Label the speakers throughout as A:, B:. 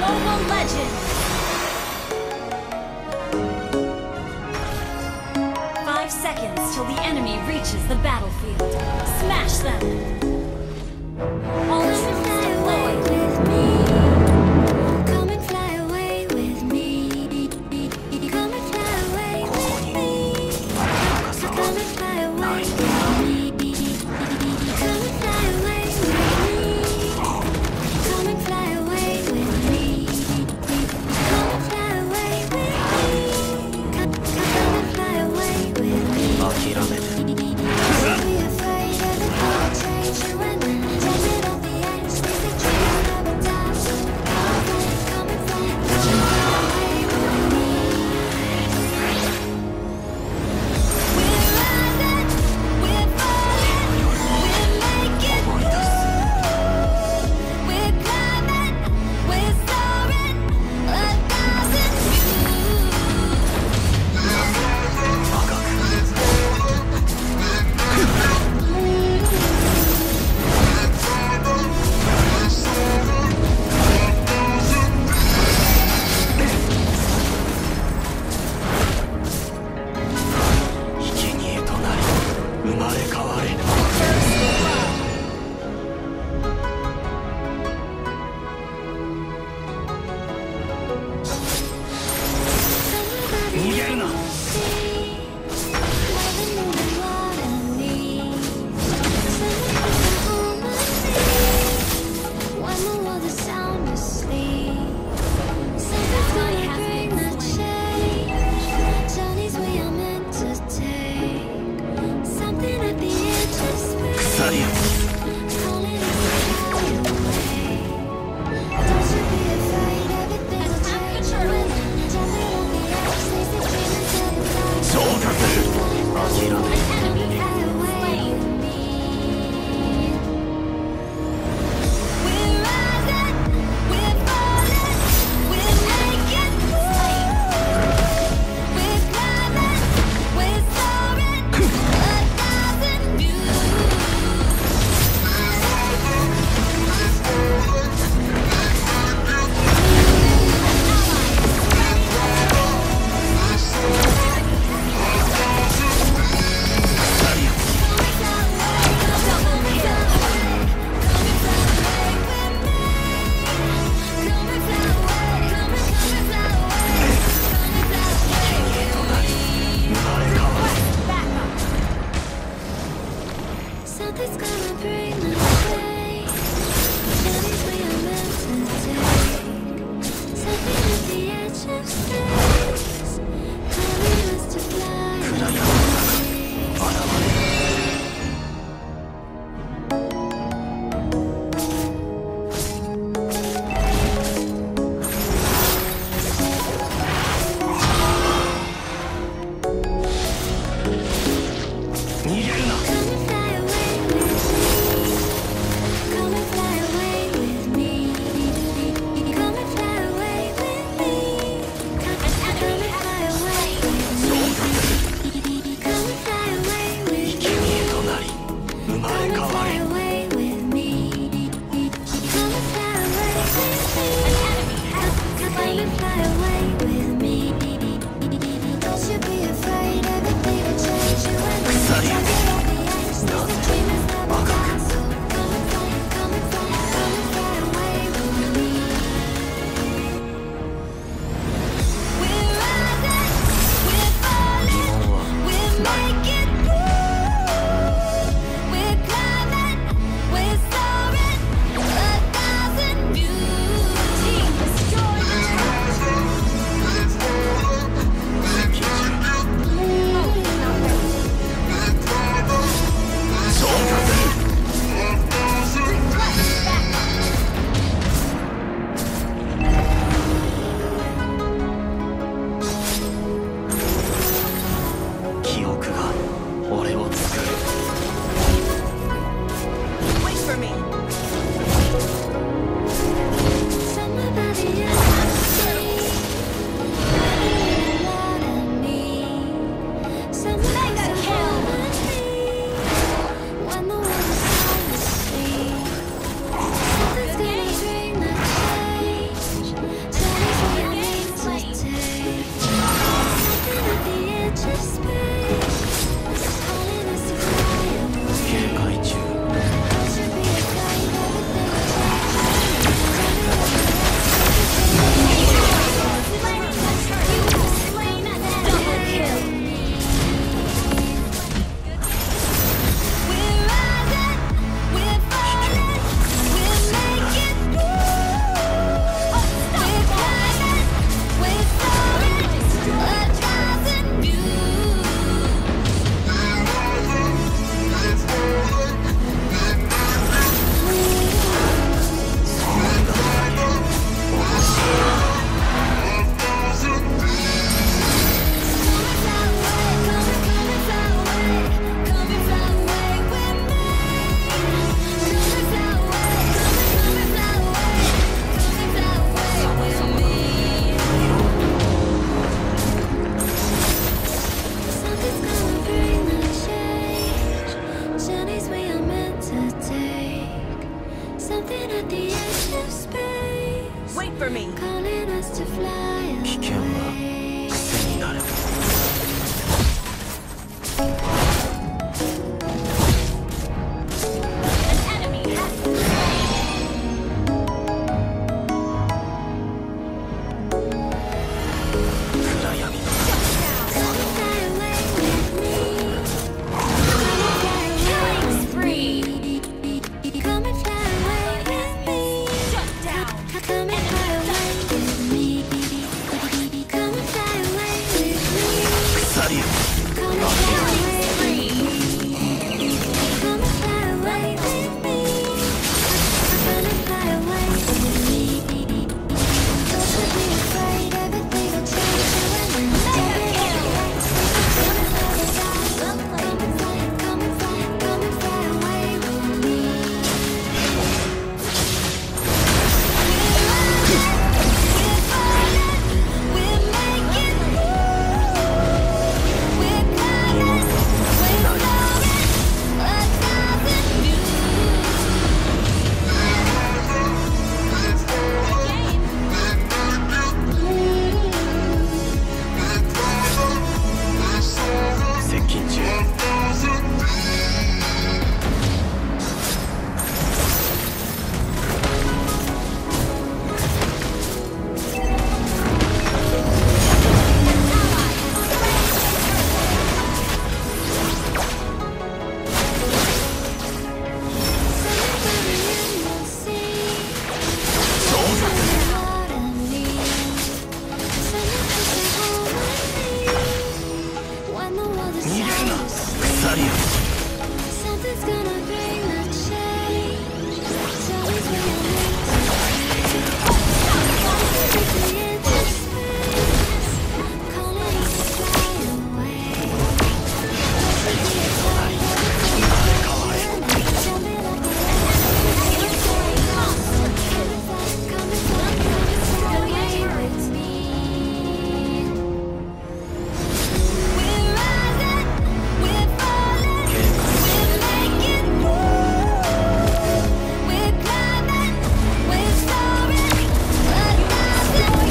A: Mobile Legends! 5 seconds till the enemy reaches the battlefield. Smash them! All troops deployed!
B: With me. Come and fly away with me. Come and fly away with me. Come and fly away with me. Come and fly away with me. Come and fly away with me. Come and fly away with me. Come and fly away with me. Don't be afraid of the cold change you and judge it on the edge. They say dreams never die, so come and fly away with me. We're rising, we're falling, we're making moves. We're climbing, we're soaring, 1,000 Something's gonna bring us back. Journeys we are meant to take. Something at the edge of space, calling us to fly away. Come and fly away with me. Come and fly away with me. Come and Journeys we are meant to take. Something at the edge of space.
A: Wait for me.
B: Calling us to fly
C: 危険は
B: away.
C: 癖になる
A: An enemy has been slain.
C: 暗闇の
B: Come and fly away with me. Come and fly
A: Killing
B: away
A: spree.
B: with me. Come and fly away with me.
A: Shut down.
B: Come and fly away with me. Come and fly away with me.
C: 腐りよ
B: Come and fly away with
A: Spree.
B: me. Come and fly away with me. Come and fly away with me. Don't be afraid, everything will change. Come and fly away with me. We're making moves. We're climbing. We're soaring. 1,000 views. Again.
C: 接近中 腐りよ
B: Something's gonna bring the change. Journeys we are meant to take. The edge of space, calling us to fly away. We're rising, we're falling, we're making moves. We're climbing, we're soaring, 1,000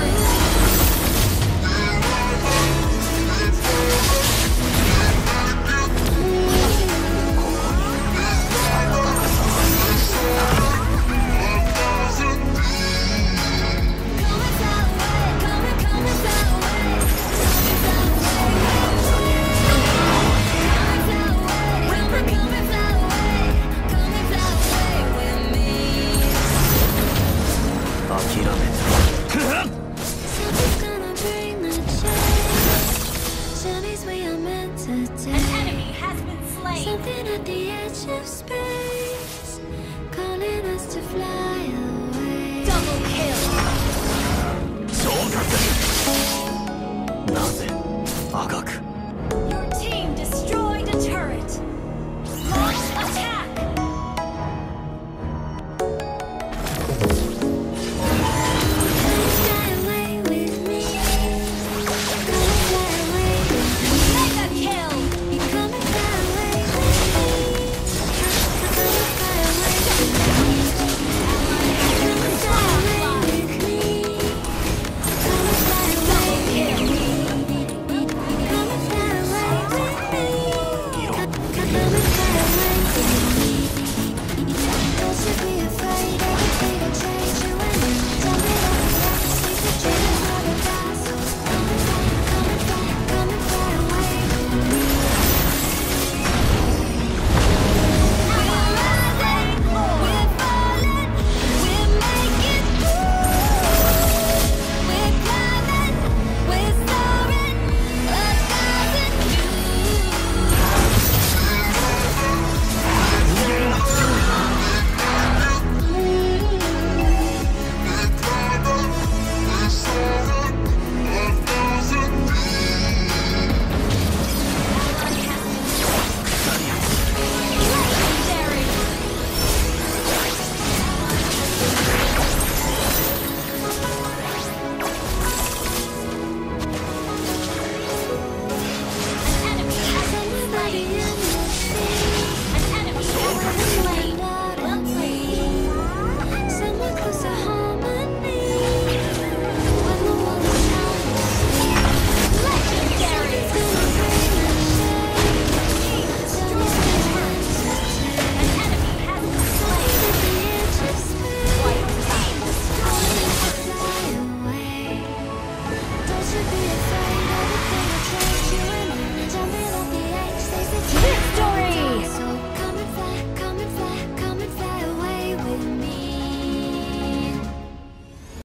C: 諦めた
B: Something's gonna bring the change. Journeys we are meant to
A: An
B: take.
A: enemy has been slain.
B: Something at the edge of space, calling us to fly